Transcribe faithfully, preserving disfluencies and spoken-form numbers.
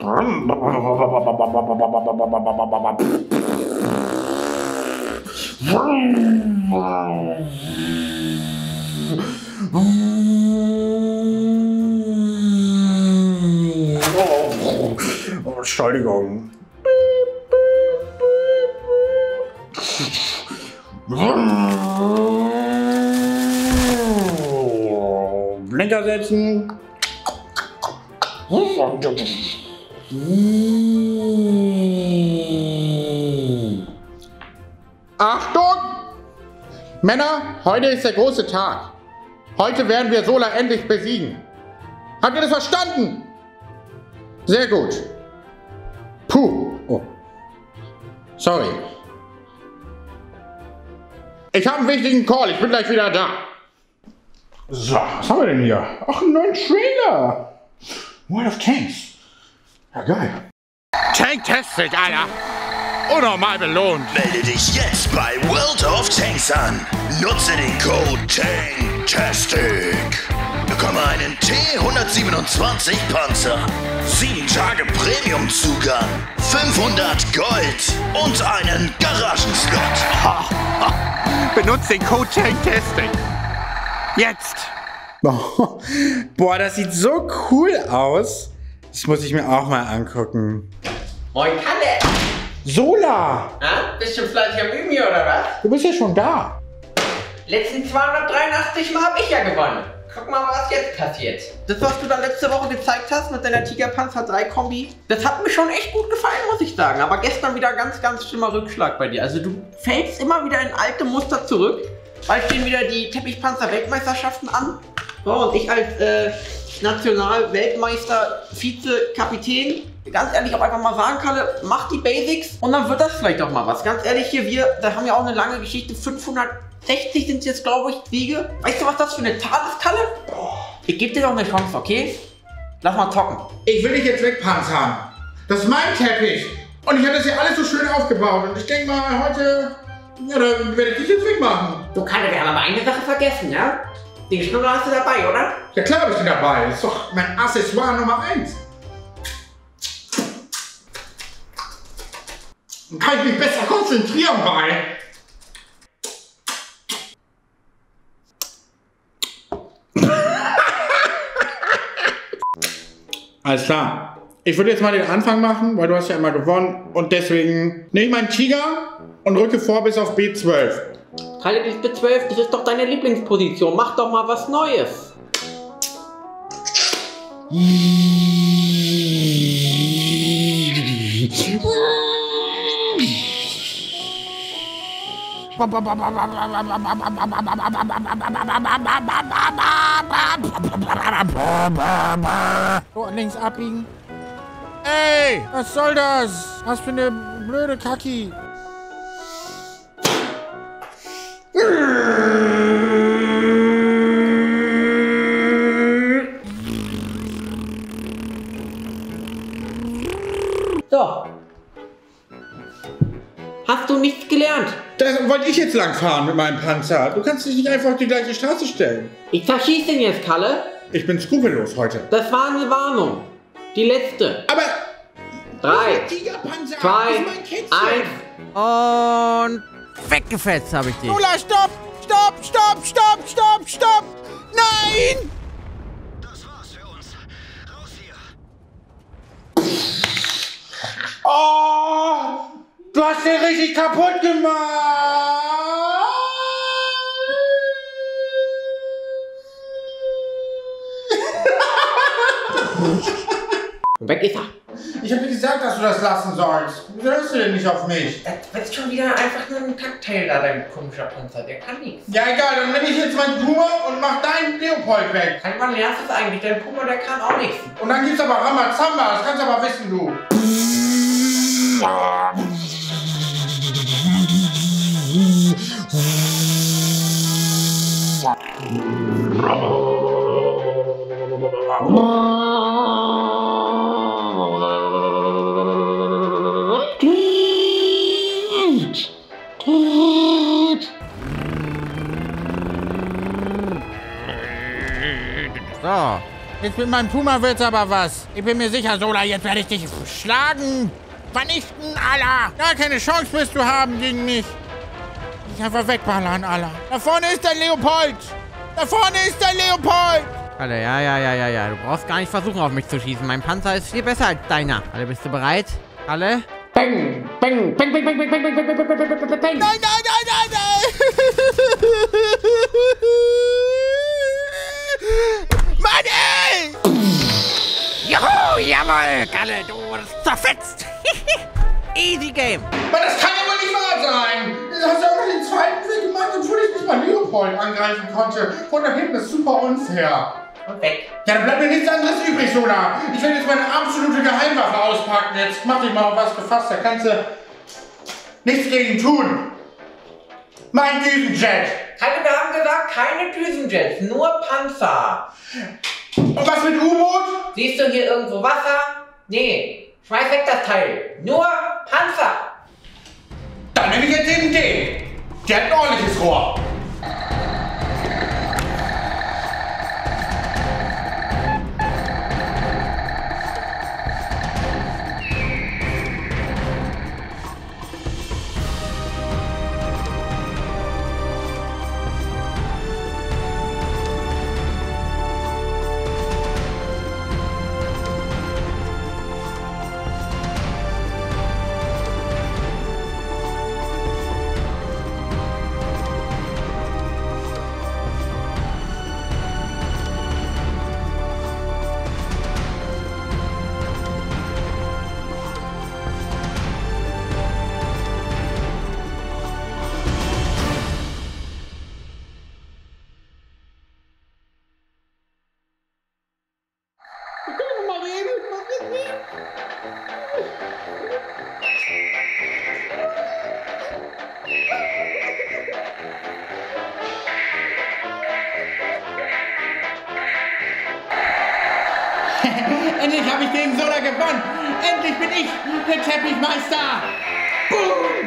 Oh, Entschuldigung. Blinker setzen. Achtung! Männer, heute ist der große Tag. Heute werden wir Sola endlich besiegen. Habt ihr das verstanden? Sehr gut. Puh. Oh. Sorry. Ich habe einen wichtigen Call. Ich bin gleich wieder da. So, was haben wir denn hier? Ach, einen neuen Trailer. World of Tanks. Ja, geil. Tanktastic, Alter. Unnormal belohnt. Melde dich jetzt bei World of Tanks an. Nutze den Code TANKTASTIC. Bekomme einen T hundertsiebenundzwanzig Panzer, sieben Tage Premium-Zugang, fünfhundert Gold und einen Garagenslot. Ha, ha. Benutzt den Code TANKTASTIC. Jetzt. Oh, boah, das sieht so cool aus. Das muss ich mir auch mal angucken. Moin Kalle! Sola! Na, bist du fleißig am Üben hier oder was? Du bist ja schon da. Letzten zweihundertdreiundachtzig Mal hab ich ja gewonnen. Guck mal, was jetzt passiert. Das, was du da letzte Woche gezeigt hast mit deiner Tigerpanzer drei Kombi, das hat mir schon echt gut gefallen, muss ich sagen. Aber gestern wieder ganz, ganz schlimmer Rückschlag bei dir. Also du fällst immer wieder in alte Muster zurück. Bald stehen wieder die Teppichpanzer-Weltmeisterschaften an. So, und ich als äh, National-Weltmeister, Vize-Kapitän, ganz ehrlich auch einfach mal sagen, Kalle, mach die Basics und dann wird das vielleicht auch mal was. Ganz ehrlich hier, wir, da haben ja auch eine lange Geschichte, fünfhundertsechzig sind es jetzt, glaube ich, Siege. Weißt du, was das für eine Tat ist, Kalle? Ich gebe dir doch eine Chance, okay? Lass mal zocken. Ich will dich jetzt wegpanzern. Das ist mein Teppich. Und ich habe das hier alles so schön aufgebaut. Und ich denke mal, heute, ja, da werde ich dich jetzt wegmachen. Du, Kalle, wir haben aber eine Sache vergessen, ja? Den Schnuller hast du dabei, oder? Ja klar habe ich den dabei. Das ist doch mein Accessoire Nummer eins. Dann kann ich mich besser konzentrieren bei. Alles klar. Ich würde jetzt mal den Anfang machen, weil du hast ja immer gewonnen. Und deswegen nehme ich meinen Tiger und rücke vor bis auf B zwölf. Kalle, das B zwölf, das ist doch deine Lieblingsposition. Mach doch mal was Neues. So, links abbiegen. Ey, was soll das? Was für eine blöde Kacki. So. Hast du nichts gelernt? Da wollte ich jetzt langfahren mit meinem Panzer. Du kannst dich nicht einfach auf die gleiche Straße stellen. Ich zerschieß den jetzt, Kalle. Ich bin skrupellos heute. Das war eine Warnung. Die letzte. Aber... Drei, Tigerpanzer, zwei, das ist mein Kätzchen. eins. Und weggefetzt habe ich dich. Lola, stopp! Stopp, stopp, stopp, stopp, stopp! Nein! Das war's für uns. Raus hier. Oh! Du hast den richtig kaputt gemacht! Und weg ist er. Ich hab dir gesagt, dass du das lassen sollst. Wieso hörst du denn nicht auf mich? Das ist schon wieder einfach nur ein Kackteil da, dein komischer Panzer. Der kann nichts. Ja, egal, dann nehme ich jetzt meinen Puma und mach deinen Leopold weg. Seit wann lernst du es eigentlich? Dein Puma, der kann auch nichts. Und dann gibt's aber Ramazamba, das kannst du aber wissen, du. So, Jetzt mit meinem Puma wird's aber was. Ich bin mir sicher, Sola, jetzt werde ich dich schlagen. Vernichten, Allah. Gar keine Chance wirst du haben gegen mich. Ich einfach wegballern, Allah. Da vorne ist der Leopold. Da vorne ist der Leopold. Alle, ja, ja, ja, ja, ja. Du brauchst gar nicht versuchen, auf mich zu schießen. Mein Panzer ist viel besser als deiner. Alle, bist du bereit? Alle? Bang, bang, bang, bang, bang, bang, bang, bang, bang, bang, bang, bang, bang. Nein, nein, nein, nein, nein! Mann, ey! Juhu, jawohl, Kalle, du wurdest zerfetzt! Easy Game! Aber das kann ja wohl nicht wahr sein! Du hast ja auch noch den zweiten Weg gemacht, obwohl ich nicht mal Leopold angreifen konnte. Von da hinten ist super unfair. Und weg. Ja, dann bleibt mir nichts anderes übrig, Sola. Ich will jetzt meine absolute Geheimwaffe auspacken. Jetzt mach dich mal auf was gefasst. Da kannst du nichts gegen tun. Mein Düsenjet. Kalle, wir haben gesagt, keine Düsenjets, nur Panzer. Und was mit U-Boot? Siehst du hier irgendwo Wasser? Nee, schmeiß weg das Teil. Nur Panzer. Dann nehme ich jetzt eben den. Der hat ein ordentliches Rohr. Endlich habe ich gegen Sola gewonnen. Endlich bin ich der Teppichmeister. Boom.